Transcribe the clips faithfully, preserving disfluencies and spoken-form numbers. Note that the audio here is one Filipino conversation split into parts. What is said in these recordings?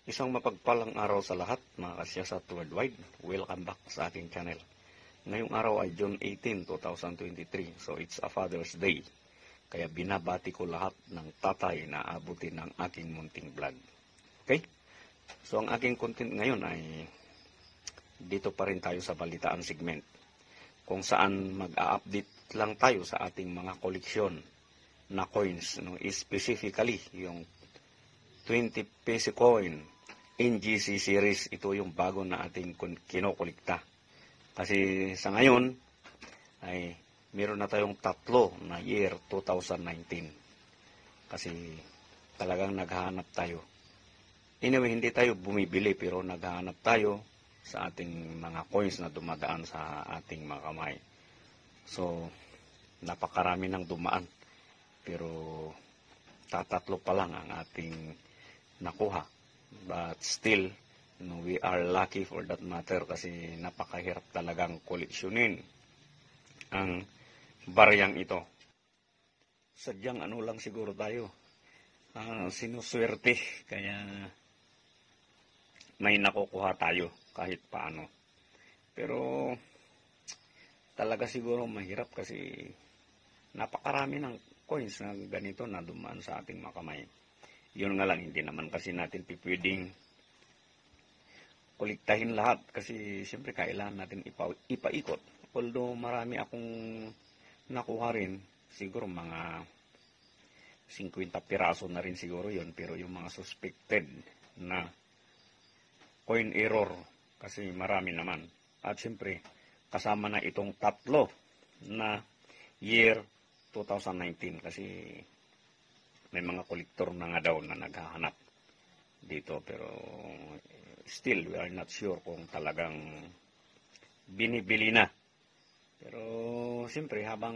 Isang mapagpalang araw sa lahat, mga kasyasat worldwide. Welcome back sa aking channel. Ngayong araw ay June eighteenth, twenty twenty-three. So it's a Father's Day. Kaya binabati ko lahat ng tatay na abutin ng aking munting vlog. Okay? So ang aking content ngayon ay dito pa rin tayo sa balitaan segment. Kung saan mag-a-update lang tayo sa ating mga koleksyon na coins. No? Specifically, yung twenty peso coin N G C series, ito yung bago na ating kinokolekta. Kasi sa ngayon ay meron na tayong tatlo na year two thousand nineteen. Kasi talagang naghahanap tayo. Anyway, hindi tayo bumibili pero naghahanap tayo sa ating mga coins na dumadaan sa ating mga kamay. So, napakarami ng dumaan. Pero tatatlo pa lang ang ating nakuha. But still, you know, we are lucky for that matter kasi napakahirap talagang koleksyonin ang baryang ito. Sadyang ano lang siguro tayo, uh, sinuswerte, kaya may nakukuha tayo kahit paano. Pero talaga siguro mahirap kasi napakarami ng coins na ganito na dumaan sa ating mga kamay. Yun nga lang, hindi naman kasi natin pipwedeng kolektahin lahat kasi siyempre kailangan natin ipa, ipaikot. Although marami akong nakuha rin, siguro mga fifty piraso na rin siguro yun, pero yung mga suspected na coin error kasi marami naman. At siyempre kasama na itong tatlo na year two thousand nineteen kasi may mga kolektor na nga daw na naghahanap dito, pero still we are not sure kung talagang binibili na. Pero siyempre habang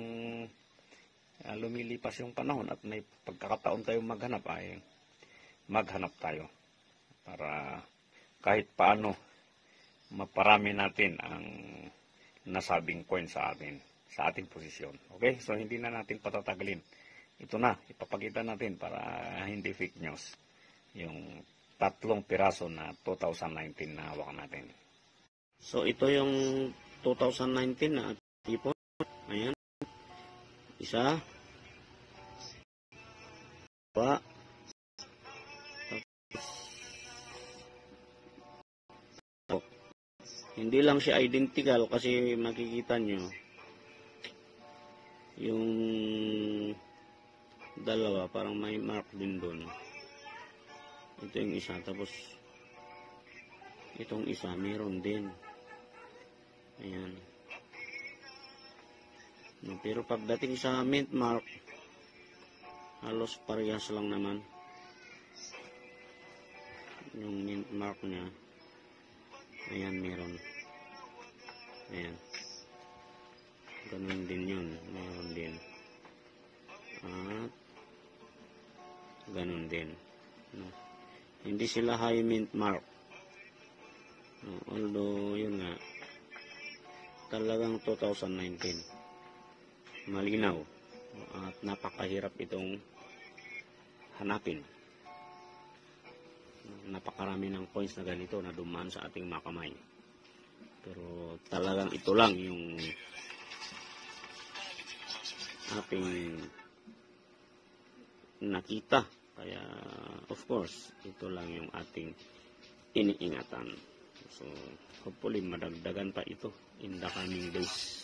uh, lumilipas yung panahon at may pagkakataon tayong maghanap ay maghanap tayo para kahit paano maparami natin ang nasabing coin sa atin, sa ating posisyon. Okay? So hindi na natin patatagalin. Ito na, ipapakita natin para hindi fake news. Yung tatlong piraso na two thousand nineteen na hawak natin. So ito yung two thousand nineteen na tipo. Ayan. Isa. Dua. Tapos, hindi lang siya identical kasi makikita nyo yung dalawa, parang may mark din doon. Ito yung isa, tapos itong isa, meron din. Ayan. No, pero pagdating sa mint mark, halos parehas lang naman. Yung mint mark niya, ayan, meron. Ayan. Ganun din yun, meron din. At ganun din. No. Hindi sila high mint mark. No, although, yun nga, talagang two thousand nineteen. Malinaw. At napakahirap itong hanapin. Napakarami ng coins na ganito na dumaan sa ating mga kamay. Pero talagang ito lang yung ating nakita. Kaya, of course, ito lang yung ating iniingatan. So, hopefully, madagdagan pa ito in the coming days.